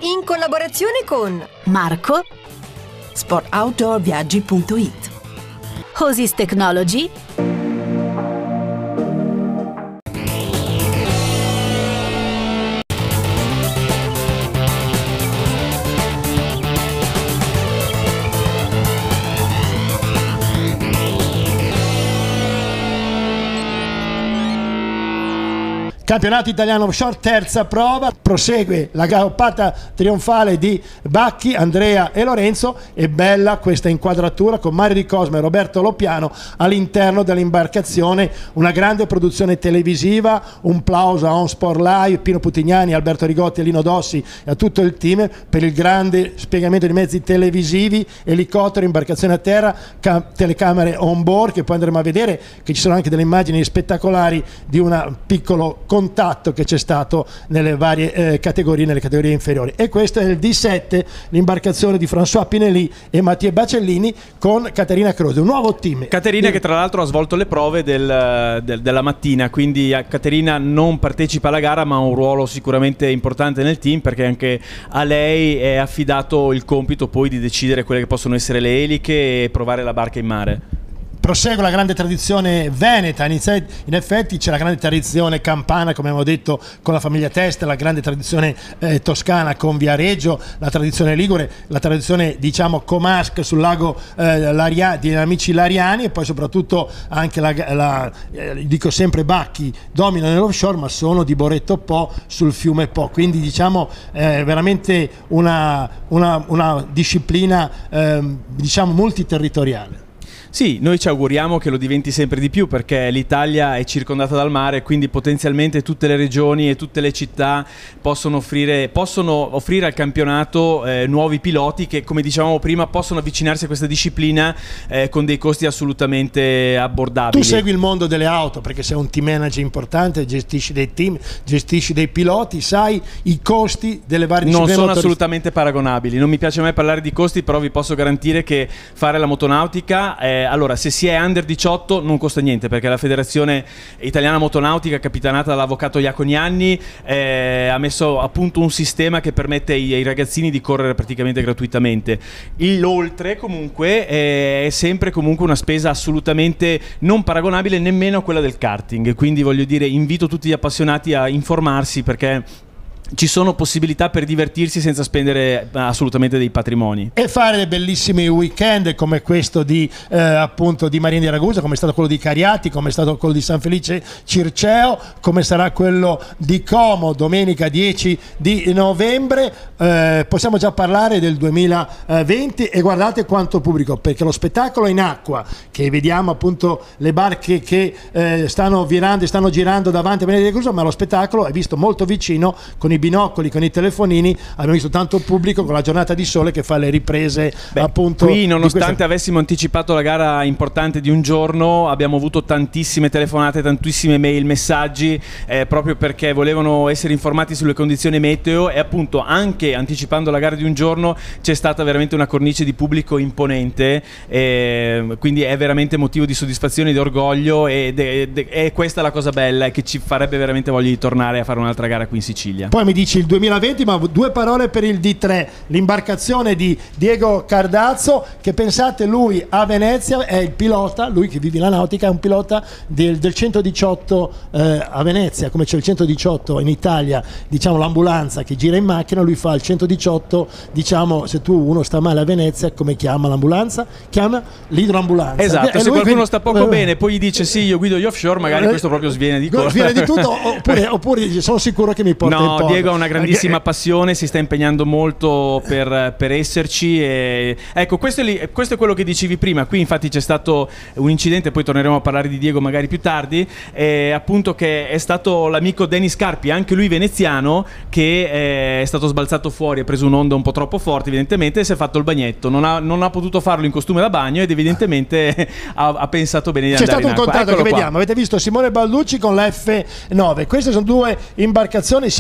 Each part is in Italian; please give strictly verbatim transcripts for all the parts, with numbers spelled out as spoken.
in collaborazione con Marco, sport outdoor viaggi punto it, Osis Technology, Campionato italiano offshore, terza prova, prosegue la galoppata trionfale di Bacchi, Andrea e Lorenzo. È bella questa inquadratura con Mario Di Cosma e Roberto Loppiano all'interno dell'imbarcazione, una grande produzione televisiva. Un plauso a On Sport Live, Pino Putignani, Alberto Rigotti e Lino Dossi e a tutto il team per il grande spiegamento di mezzi televisivi, elicottero, imbarcazione a terra, telecamere on board, che poi andremo a vedere che ci sono anche delle immagini spettacolari di un piccolo contatto che c'è stato nelle varie eh, categorie, nelle categorie inferiori. E questo è il D sette, l'imbarcazione di François Pinelli e Mattia Bacellini con Caterina Croce, un nuovo team. Caterina che tra l'altro ha svolto le prove del, del, della mattina, quindi Caterina non partecipa alla gara ma ha un ruolo sicuramente importante nel team, perché anche a lei è affidato il compito poi di decidere quelle che possono essere le eliche e provare la barca in mare. Prosegue la grande tradizione veneta, in effetti c'è la grande tradizione campana, come abbiamo detto, con la famiglia Testa, la grande tradizione eh, toscana con Viareggio, la tradizione ligure, la tradizione diciamo comasca sul lago eh, Laria, di amici lariani, e poi soprattutto anche la, la eh, dico sempre Bacchi dominano nell'offshore, ma sono di Boretto Po sul fiume Po, quindi diciamo eh, veramente una, una, una disciplina eh, diciamo multiterritoriale. Sì, noi ci auguriamo che lo diventi sempre di più, perché l'Italia è circondata dal mare, quindi potenzialmente tutte le regioni e tutte le città possono offrire, possono offrire al campionato eh, nuovi piloti che, come dicevamo prima, possono avvicinarsi a questa disciplina eh, con dei costi assolutamente abbordabili. Tu segui il mondo delle auto perché sei un team manager importante, gestisci dei team, gestisci dei piloti, sai i costi delle varie discipline. Non sono assolutamente paragonabili, non mi piace mai parlare di costi, però vi posso garantire che fare la motonautica è allora, se si è under diciotto non costa niente, perché la Federazione Italiana Motonautica, capitanata dall'avvocato Iaconianni, eh, ha messo a punto un sistema che permette ai, ai ragazzini di correre praticamente gratuitamente. L'oltre comunque eh, è sempre comunque una spesa assolutamente non paragonabile nemmeno a quella del karting, quindi voglio dire, invito tutti gli appassionati a informarsi, perché ci sono possibilità per divertirsi senza spendere assolutamente dei patrimoni e fare dei bellissimi weekend come questo di eh, appunto di Marina di Ragusa, come è stato quello di Cariati, come è stato quello di San Felice Circeo, come sarà quello di Como domenica dieci di novembre. Eh, possiamo già parlare del duemilaventi e guardate quanto pubblico, perché lo spettacolo è in acqua, che vediamo appunto le barche che eh, stanno virando e stanno girando davanti a Marina di Ragusa, ma lo spettacolo è visto molto vicino con i binocoli, con i telefonini. Abbiamo visto tanto pubblico con la giornata di sole che fa le riprese. Beh, appunto qui, nonostante questa... avessimo anticipato la gara importante di un giorno, abbiamo avuto tantissime telefonate, tantissime mail, messaggi eh, proprio perché volevano essere informati sulle condizioni meteo, e appunto anche anticipando la gara di un giorno c'è stata veramente una cornice di pubblico imponente, eh, quindi è veramente motivo di soddisfazione e di orgoglio, ed è, ed è questa la cosa bella, che ci farebbe veramente voglia di tornare a fare un'altra gara qui in Sicilia. Poi mi dici il duemilaventi, ma due parole per il D tre, l'imbarcazione di Diego Cardazzo, che pensate lui a Venezia è il pilota, lui che vive la nautica è un pilota del, del centodiciotto eh, a Venezia, come c'è il centodiciotto in Italia, diciamo l'ambulanza che gira in macchina, lui fa il centodiciotto, diciamo se tu uno sta male a Venezia come chiama l'ambulanza? Chiama l'idroambulanza. Esatto, e se qualcuno quindi, sta poco eh, bene poi gli dice sì io guido gli offshore, magari eh, questo proprio sviene di corsa. Sviene di tutto, oppure, oppure dice sono sicuro che mi porta no, in porto. Diego ha una grandissima passione, si sta impegnando molto per, per esserci, e ecco questo è, lì, questo è quello che dicevi prima. Qui infatti c'è stato un incidente, poi torneremo a parlare di Diego magari più tardi, eh, appunto che è stato l'amico Denis Carpi, anche lui veneziano, che eh, è stato sbalzato fuori, ha preso un'onda un po' troppo forte evidentemente e si è fatto il bagnetto, non ha, non ha potuto farlo in costume da bagno ed evidentemente ha, ha pensato bene di c'è andare in acqua. C'è stato un contratto che Eccolo vediamo, qua. Avete visto Simone Balducci con l'F nove, queste sono due imbarcazioni, siamo sull'F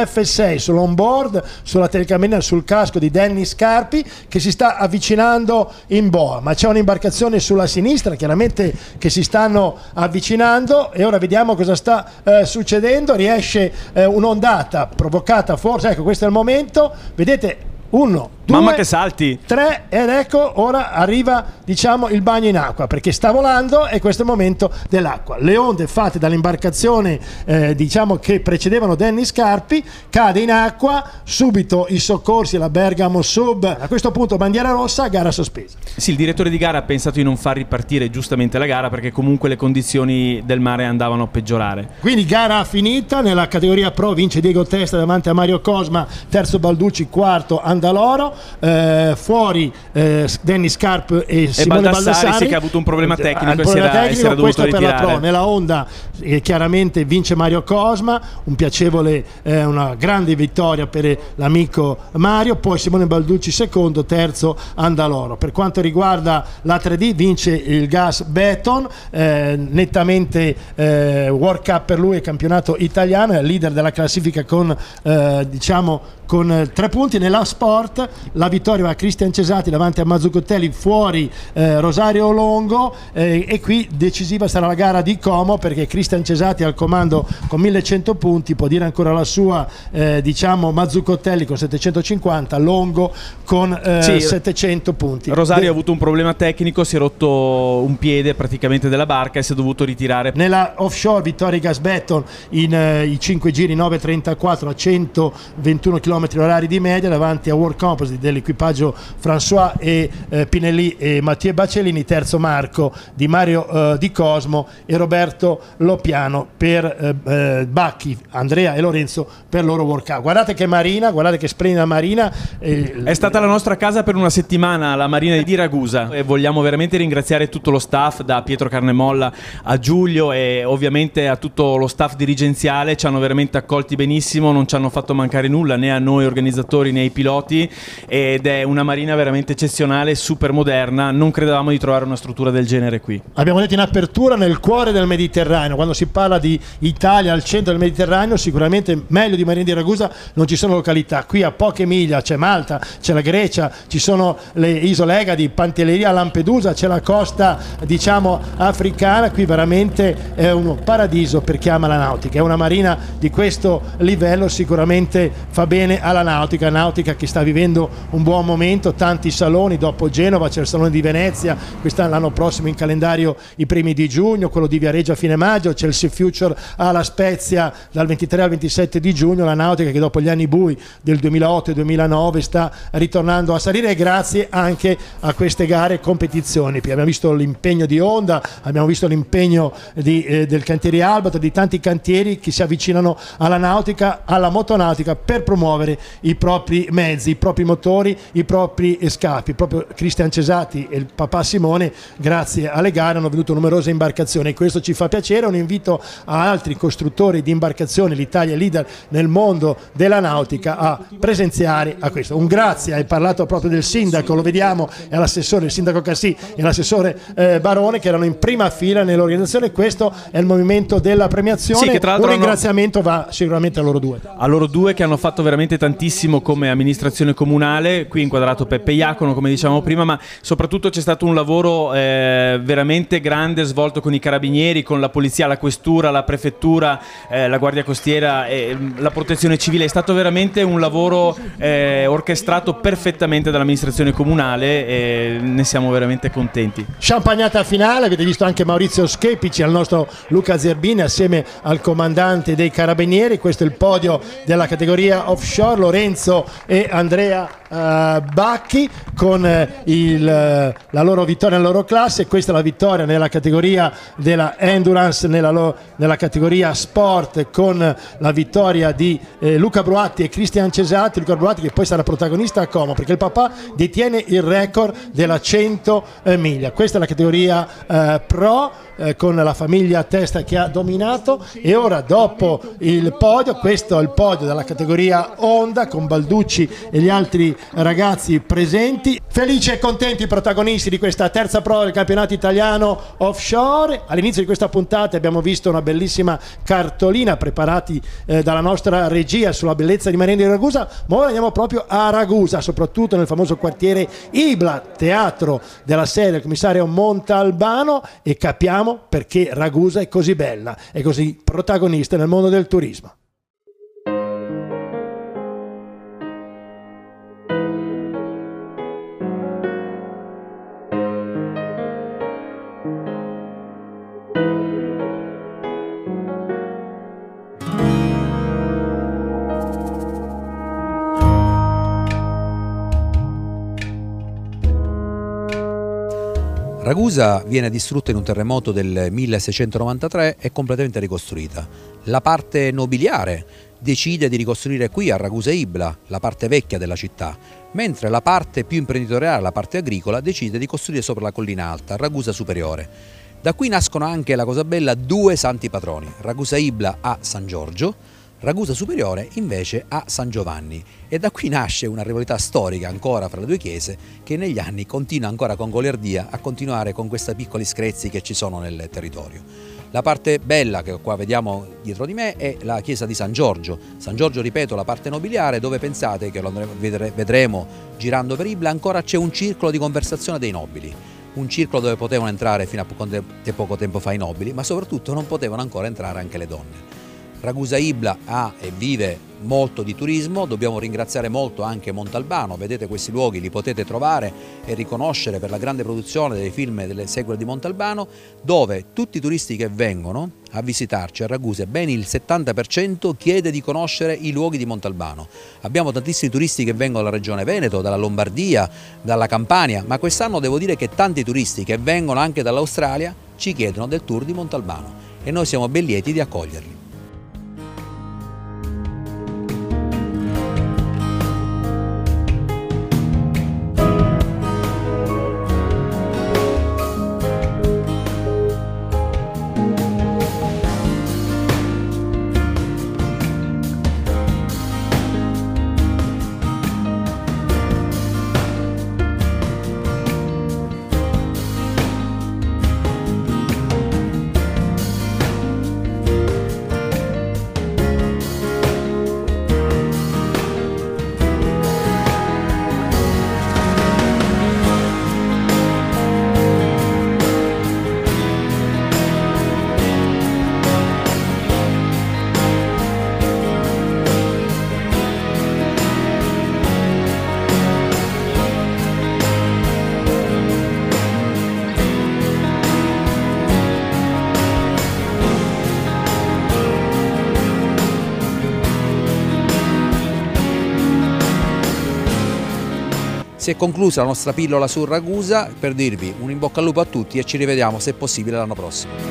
F sei sull'onboard, sulla telecamera, sul casco di Danny Scarpi, che si sta avvicinando in boa, ma c'è un'imbarcazione sulla sinistra chiaramente che si stanno avvicinando, e ora vediamo cosa sta eh, succedendo. Riesce eh, un'ondata provocata forse, ecco, questo è il momento, vedete, uno, due, mamma che salti, tre, ed ecco ora arriva, diciamo, il bagno in acqua, perché sta volando e questo è il momento dell'acqua. Le onde fatte dall'imbarcazione eh, diciamo che precedevano Danny Scarpi, cade in acqua, subito i soccorsi, la Bergamo Sub, a questo punto bandiera rossa, gara sospesa. Sì, il direttore di gara ha pensato di non far ripartire giustamente la gara perché comunque le condizioni del mare andavano a peggiorare. Quindi gara finita, nella categoria Pro vince Diego Testa davanti a Mario Cosma, terzo Balducci, quarto Andaloro, eh, fuori eh, Danny Scarp e Simone e Baldassari, Baldassari, sì, che ha avuto un problema tecnico, un e problema si era, tecnico si era dovuto questo ritirare. per la Pro. Nella Honda eh, chiaramente vince Mario Cosma, un piacevole, eh, una grande vittoria per l'amico Mario, poi Simone Balducci secondo, terzo Andaloro. Per quanto riguarda la tre D vince il Gas Beton, eh, nettamente eh, World Cup per lui e campionato italiano, è il leader della classifica con eh, diciamo con eh, tre punti. Nella Sport la vittoria va a Cristian Cesati davanti a Mazzucottelli, fuori eh, Rosario Longo, eh, e qui decisiva sarà la gara di Como, perché Cristian Cesati al comando con millecento punti, può dire ancora la sua, eh, diciamo Mazzucottelli con settecentocinquanta, Longo con eh, sì, settecento punti. Rosario De ha avuto un problema tecnico, si è rotto un piede praticamente della barca e si è dovuto ritirare. Nella offshore vittoria Gas Beton in eh, i cinque giri nove virgola trentaquattro a centoventuno chilometri orari di media davanti a World Composite dell'equipaggio François e eh, Pinelli e Mattia Bacellini, terzo Marco di Mario eh, Di Cosmo e Roberto Lopiano per eh, eh, Bacchi, Andrea e Lorenzo per loro World Cup. Guardate che marina, guardate che splendida marina. Eh, È stata la nostra casa per una settimana, la marina di Ragusa, e vogliamo veramente ringraziare tutto lo staff, da Pietro Carnemolla a Giulio e ovviamente a tutto lo staff dirigenziale. Ci hanno veramente accolti benissimo, non ci hanno fatto mancare nulla, né a noi organizzatori né ai piloti, ed è una marina veramente eccezionale, super moderna. Non credevamo di trovare una struttura del genere qui. Abbiamo detto in apertura, nel cuore del Mediterraneo, quando si parla di Italia al centro del Mediterraneo, sicuramente meglio di Marina di Ragusa non ci sono località. Qui a poche miglia c'è Malta, c'è la Grecia, ci sono le isole Egadi, Pantelleria, Lampedusa, c'è la costa diciamo africana. Qui veramente è un paradiso per chi ama la nautica. È una marina di questo livello, sicuramente fa bene alla nautica, nautica che sta vivendo un buon momento, tanti saloni. Dopo Genova c'è il Salone di Venezia, quest'anno, l'anno prossimo in calendario i primi di giugno, quello di Viareggio a fine maggio, c'è il Sea Future alla Spezia dal ventitré al ventisette di giugno. La nautica che dopo gli anni bui del duemilaotto e duemilanove sta ritornando a salire, grazie anche a queste gare e competizioni. Abbiamo visto l'impegno di Honda, abbiamo visto l'impegno di, eh, del cantiere Albatro, di tanti cantieri che si avvicinano alla nautica, alla motonautica, per promuovere i propri mezzi, i propri motori, i propri scafi. Proprio Cristian Cesati e il papà Simone, grazie alle gare, hanno venuto numerose imbarcazioni e questo ci fa piacere. Un invito a altri costruttori di imbarcazioni, l'Italia è leader nel mondo della nautica, a presenziare a questo. Un grazie, hai parlato proprio del sindaco, lo vediamo, e all'assessore, il sindaco Cassì e l'assessore eh, Barone, che erano in prima fila nell'organizzazione. Questo è il movimento della premiazione. Sì, che tra l'altro un ringraziamento hanno... va sicuramente a loro due. A loro due che hanno fatto veramente tantissimo come amministrazione comunale. Qui inquadrato Peppe Iacono, come dicevamo prima, ma soprattutto c'è stato un lavoro eh, veramente grande svolto con i carabinieri, con la polizia, la questura, la prefettura, eh, la guardia costiera e la protezione civile. È stato veramente un lavoro eh, orchestrato perfettamente dall'amministrazione comunale e ne siamo veramente contenti. Champagnata finale, avete visto anche Maurizio Schepici, al nostro Luca Zerbini assieme al comandante dei carabinieri. Questo è il podio della categoria offshore, Lorenzo e Andrea Uh, Bacchi con uh, il, uh, la loro vittoria nella loro classe. Questa è la vittoria nella categoria della Endurance, nella, lo, nella categoria Sport, con la vittoria di eh, Luca Bruatti e Cristian Cesati. Luca Bruatti che poi sarà protagonista a Como, perché il papà detiene il record della cento eh, miglia. Questa è la categoria uh, Pro, eh, con la famiglia Testa che ha dominato. E ora, dopo il podio, questo è il podio della categoria Honda, con Balducci e gli altri ragazzi presenti. Felici e contenti i protagonisti di questa terza prova del campionato italiano offshore. All'inizio di questa puntata abbiamo visto una bellissima cartolina preparati eh, dalla nostra regia sulla bellezza di Maria di Ragusa, ma ora andiamo proprio a Ragusa, soprattutto nel famoso quartiere Ibla, teatro della serie del commissario Montalbano, e capiamo perché Ragusa è così bella e così protagonista nel mondo del turismo. Ragusa viene distrutta in un terremoto del milleseicentonovantatré e completamente ricostruita. La parte nobiliare decide di ricostruire qui a Ragusa Ibla, la parte vecchia della città, mentre la parte più imprenditoriale, la parte agricola, decide di costruire sopra la collina alta, Ragusa Superiore. Da qui nascono anche, la cosa bella, due santi patroni. Ragusa Ibla a San Giorgio, Ragusa Superiore invece a San Giovanni, e da qui nasce una rivalità storica ancora fra le due chiese che negli anni continua ancora con goliardia a continuare con questi piccoli screzi che ci sono nel territorio. La parte bella che qua vediamo dietro di me è la chiesa di San Giorgio. San Giorgio, ripeto, la parte nobiliare, dove pensate che lo vedremo girando per Ibla, ancora c'è un circolo di conversazione dei nobili. Un circolo dove potevano entrare fino a poco tempo fa i nobili, ma soprattutto non potevano ancora entrare anche le donne. Ragusa Ibla ha e vive molto di turismo, dobbiamo ringraziare molto anche Montalbano. Vedete, questi luoghi li potete trovare e riconoscere per la grande produzione dei film e delle sequel di Montalbano, dove tutti i turisti che vengono a visitarci a Ragusa, ben il settanta per cento chiede di conoscere i luoghi di Montalbano. Abbiamo tantissimi turisti che vengono dalla regione Veneto, dalla Lombardia, dalla Campania, ma quest'anno devo dire che tanti turisti che vengono anche dall'Australia ci chiedono del tour di Montalbano e noi siamo ben lieti di accoglierli. Si è conclusa la nostra pillola su Ragusa, per dirvi un in bocca al lupo a tutti e ci rivediamo se possibile l'anno prossimo.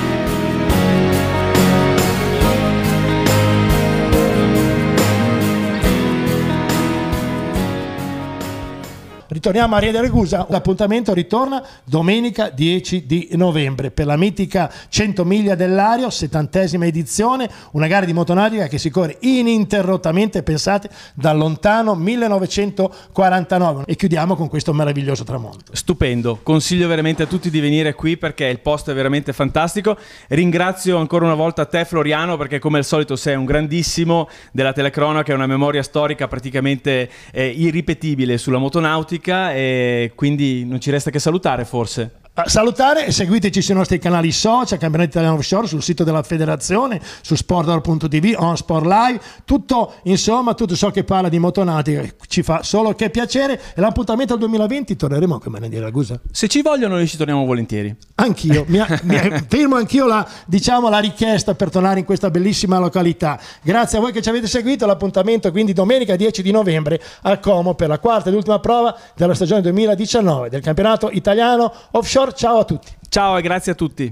Ritorniamo a Ria di Ragusa, l'appuntamento ritorna domenica dieci di novembre per la mitica cento miglia dell'Ario, settantesima edizione, una gara di motonautica che si corre ininterrottamente, pensate, dal lontano millenovecentoquarantanove, e chiudiamo con questo meraviglioso tramonto. Stupendo, consiglio veramente a tutti di venire qui perché il posto è veramente fantastico. Ringrazio ancora una volta te Floriano, perché come al solito sei un grandissimo della telecronaca e una memoria storica praticamente eh, irripetibile sulla motonautica, e quindi non ci resta che salutare forse. Salutare e seguiteci sui nostri canali social, Campionato Italiano Offshore, sul sito della federazione, su sportdoor punto tv, on Sport Live, tutto, insomma, tutto ciò che parla di motonautica ci fa solo che piacere. E l'appuntamento al duemilaventi torneremo a Maria di Ragusa. Se ci vogliono noi ci torniamo volentieri. Anch'io, mi, mi, firmo anch'io la, diciamo, la richiesta per tornare in questa bellissima località. Grazie a voi che ci avete seguito, l'appuntamento quindi domenica dieci di novembre al Como per la quarta ed ultima prova della stagione duemiladiciannove del Campionato Italiano Offshore. Ciao a tutti. Ciao e grazie a tutti.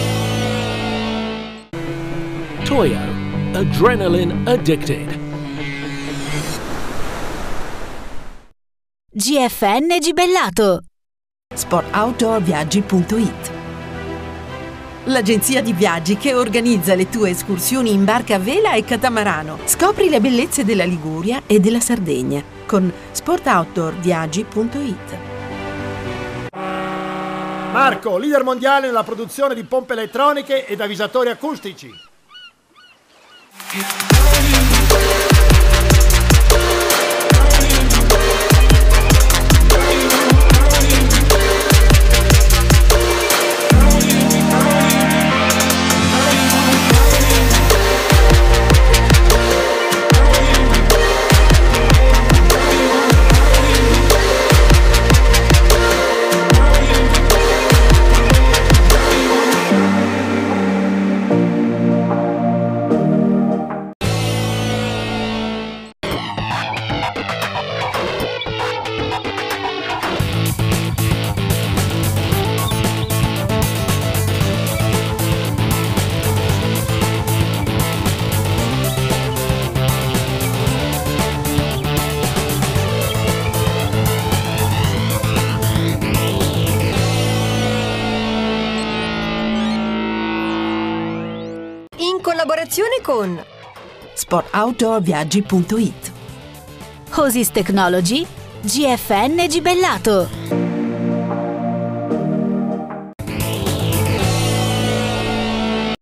Toyo, Adrenaline Addicted. G F N Gibellato. sport outdoor viaggi punto it. L'agenzia di viaggi che organizza le tue escursioni in barca a vela e catamarano. Scopri le bellezze della Liguria e della Sardegna. con sport outdoor viaggi punto it. Marco, leader mondiale nella produzione di pompe elettroniche ed avvisatori acustici. Collaborazione con sport outdoor viaggi punto it. Osis Technology, G F N Gibellato.